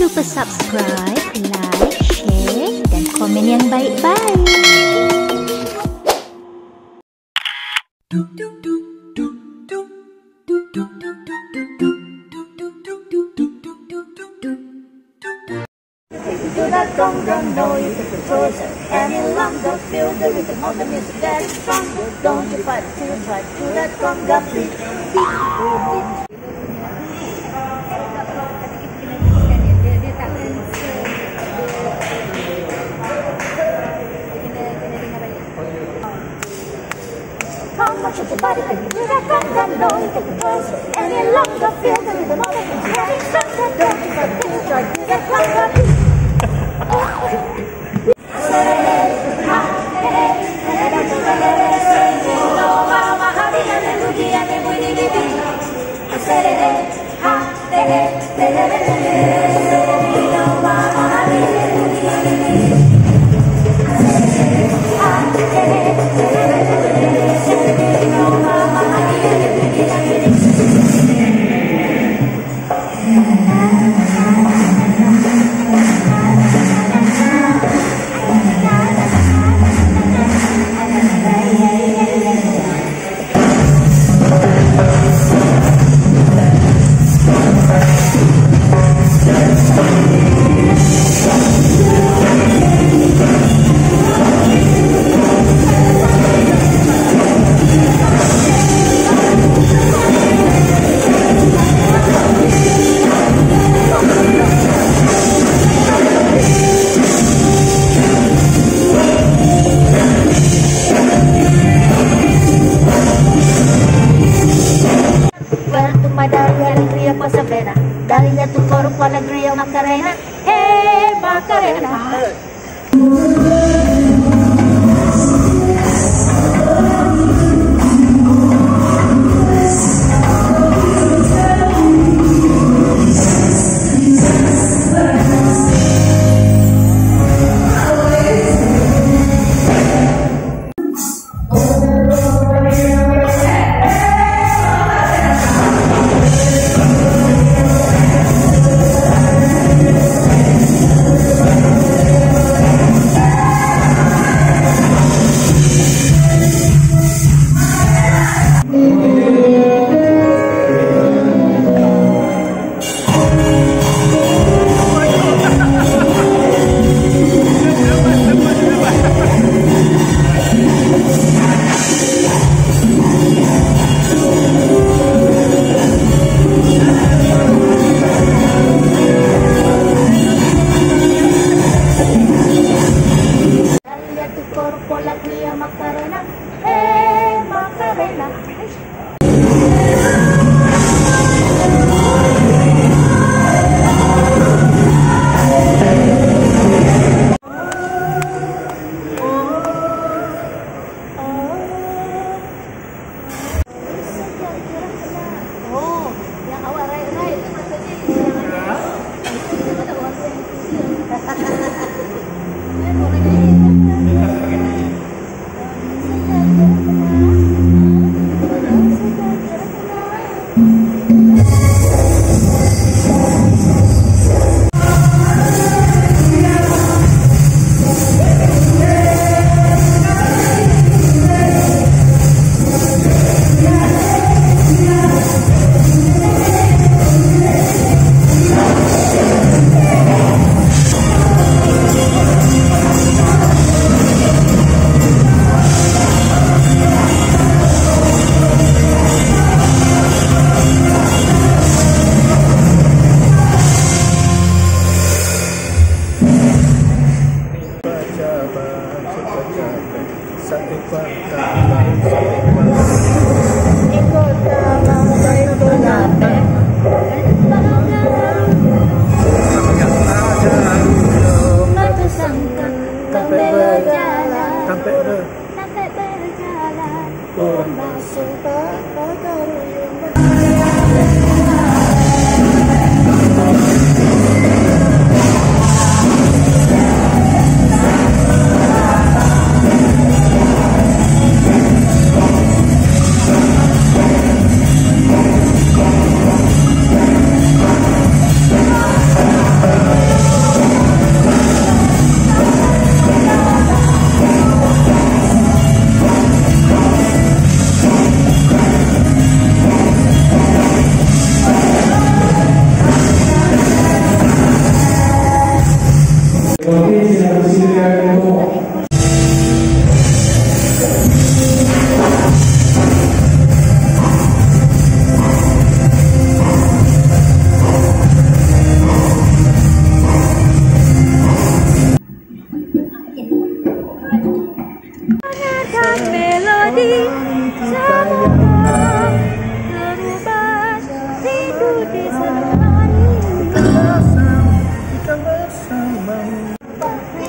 lupa subscribe, like, share dan komen yang baik-baik. Do that conga, no you take the choice any longer. Feel the rhythm of the music that is strong. Don't you fight till you try. Do that conga, beat, beat. How much of your body can you do that conga, no you take the choice any longer. Feel the rhythm of the music that is strong. Don't you fight till you try. Do that conga, beat. Alegría pasapera, dale a tu cuerpo alegría Macarena, Macarena.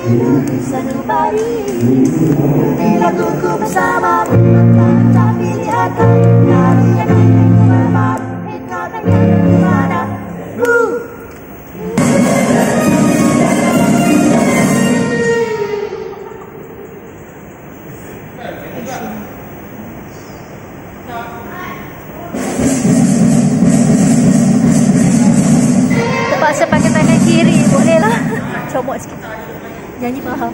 Sanubari laguku bersama tapi lihat karunia kemana kemana Terpaksa pakai tangan kiri, boleh lah. Comot sikit. Nyanyi faham.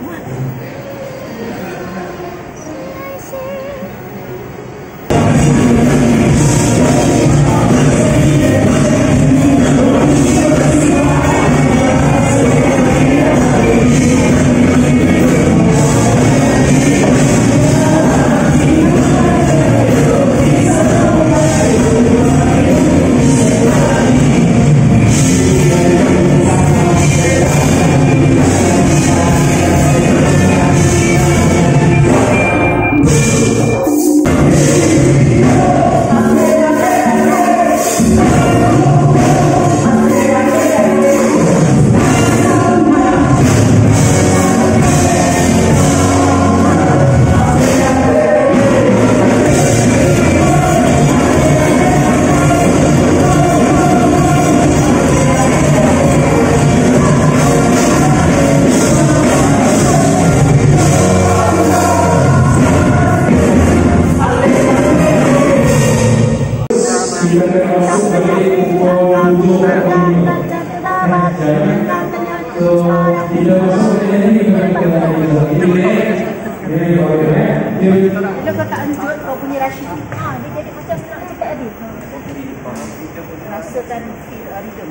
Bila kau tak anjut, kau punya Rashid dia jadi macam nak cakap tadi. Rasakan feel rhythm.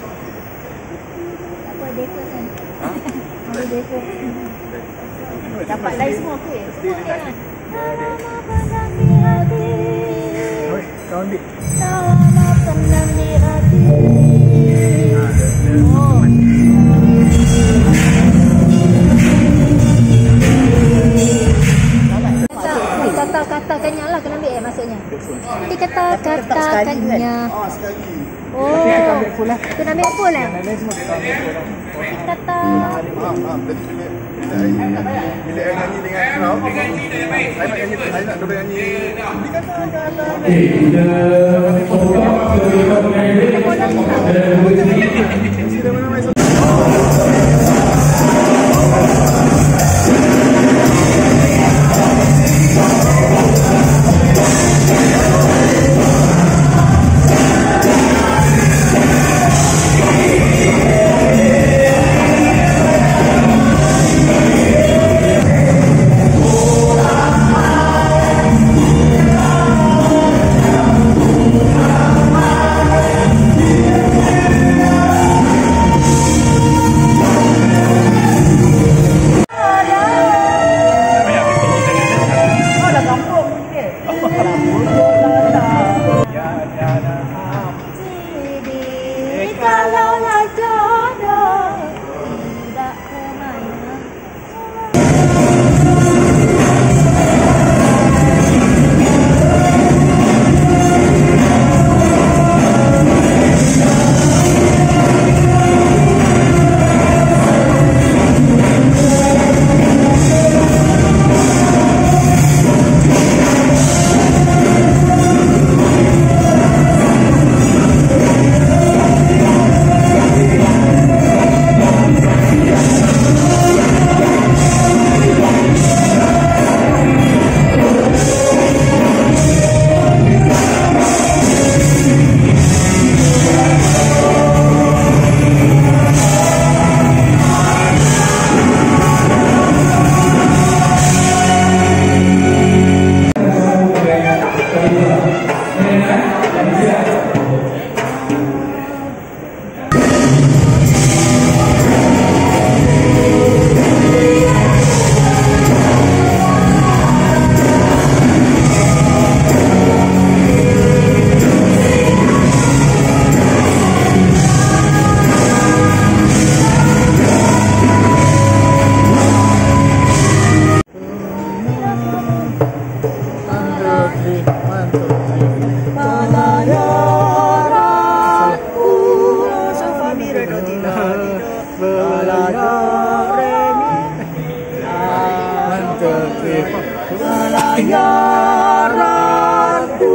Apa dekat kan? Ada dekat. Dapat lain semua ke? Semua dia kan? Kau ambil. Kata-katanya lah kena ambil maksudnya. Nanti kata-katanya. Oh, Kita ambil full lah. kena ambil full lah. Lain semua kita ambil full lah. Kata Bila saya nyanyi dengan crowd, saya nak nyanyi, saya nak dorang nyanyi. Kalaulah jodoh tidak kemana. bayaranku.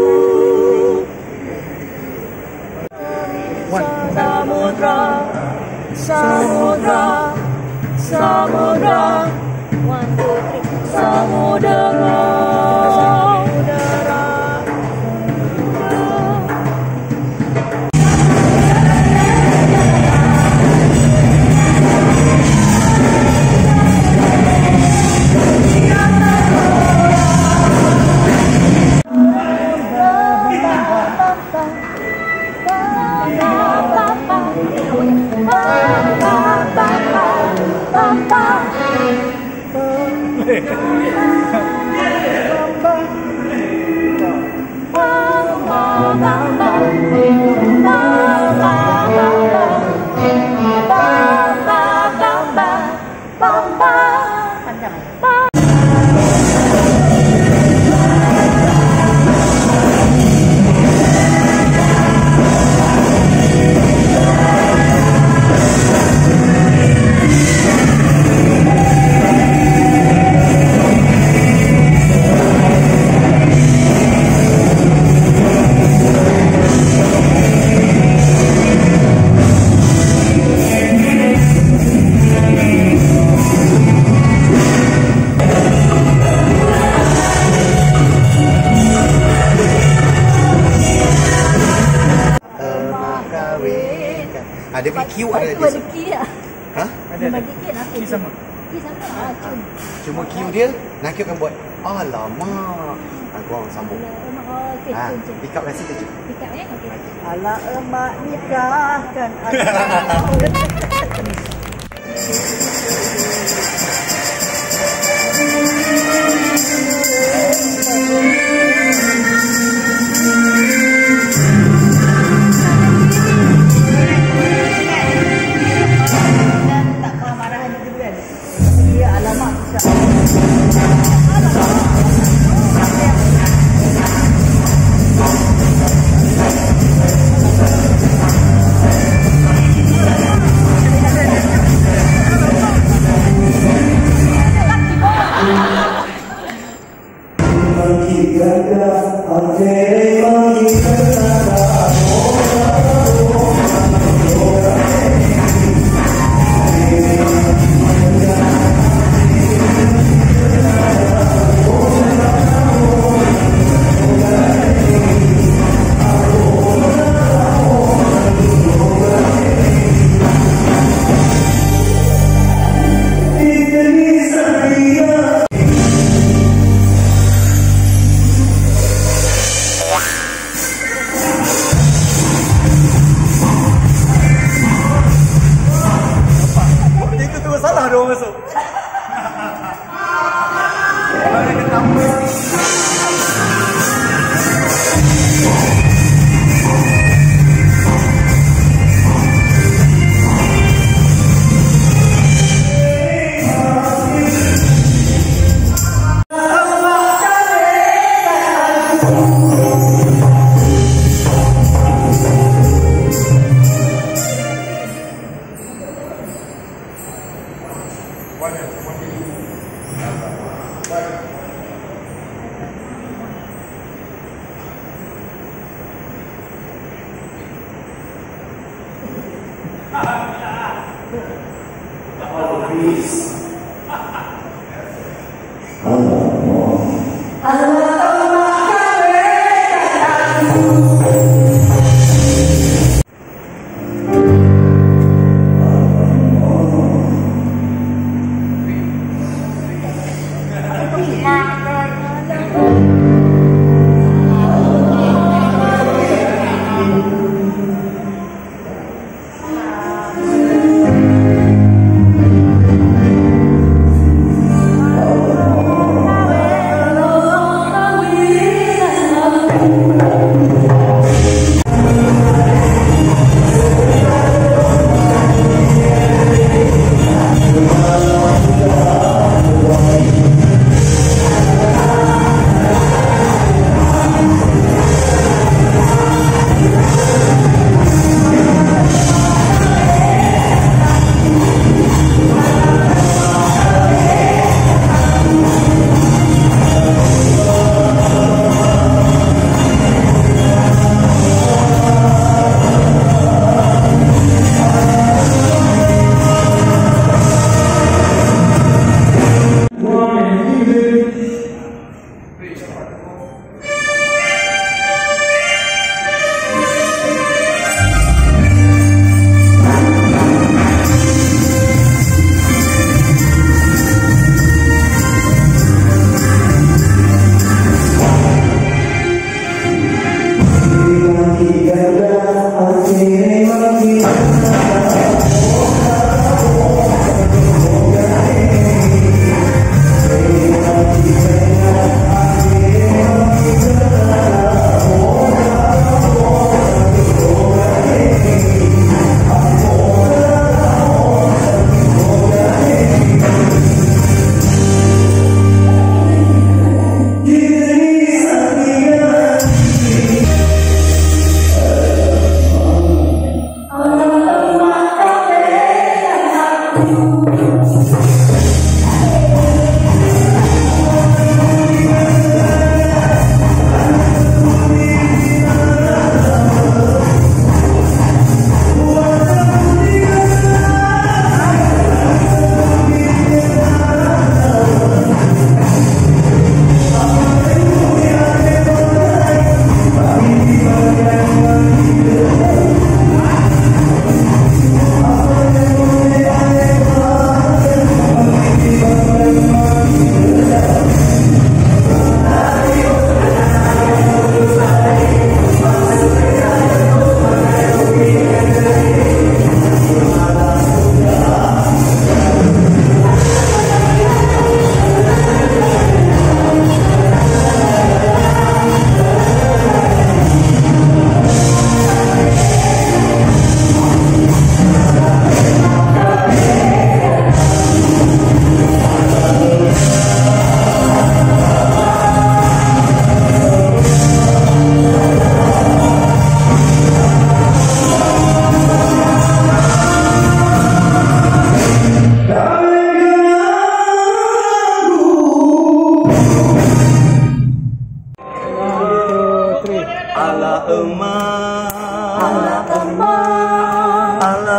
Samudra, samudra, samudra. 1, 2, 3. Samudra, samudra. Ada BQ ada Ada BQ ya? Hah? Ada BQ nak? Q sama. Q sama. Cuma Q dia nak akan buat alamak. Aku orang sambung. Pick up rasa je. Pick up ya? Okey. Ala emak nikahkan anak.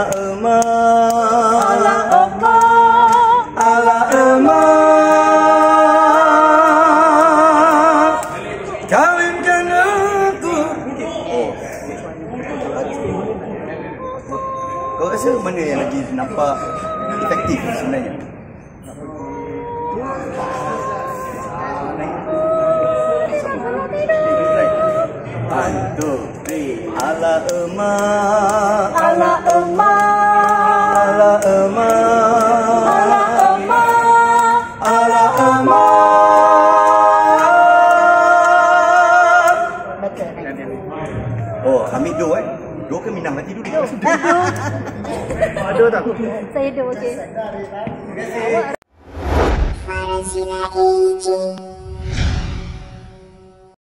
ema, ala ema, ala ema. Kawinkan aku. Kau rasa mana yang lagi nampak efektif sebenarnya? Satu, ala ema, ala ema, ala ema, ala ema, ala ema. Oh, ambil do Do ke Minang nanti dulu. Ada tak? Saya do, okey. Farah Sina Ijin